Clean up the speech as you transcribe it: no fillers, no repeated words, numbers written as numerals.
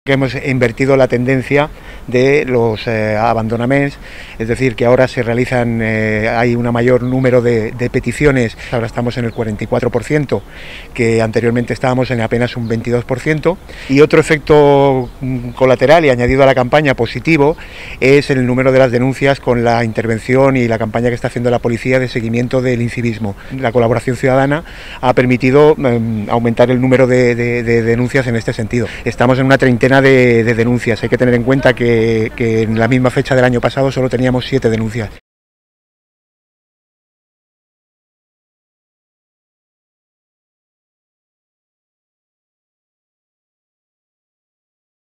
que hemos invertido la tendencia de los abandonaments, es decir, que ahora se realizan, hay un mayor número de peticiones, ahora estamos en el 44%, que anteriormente estábamos en apenas un 22%, y otro efecto colateral y añadido a la campaña positivo es el número de las denuncias con la intervención y la campaña que está haciendo la policía de seguimiento del incivismo. La colaboración ciudadana ha permitido aumentar el número de denuncias en este sentido. Estamos en una treintena de denuncias. Hay que tener en cuenta que en la misma fecha del año pasado solo teníamos 7 denuncias.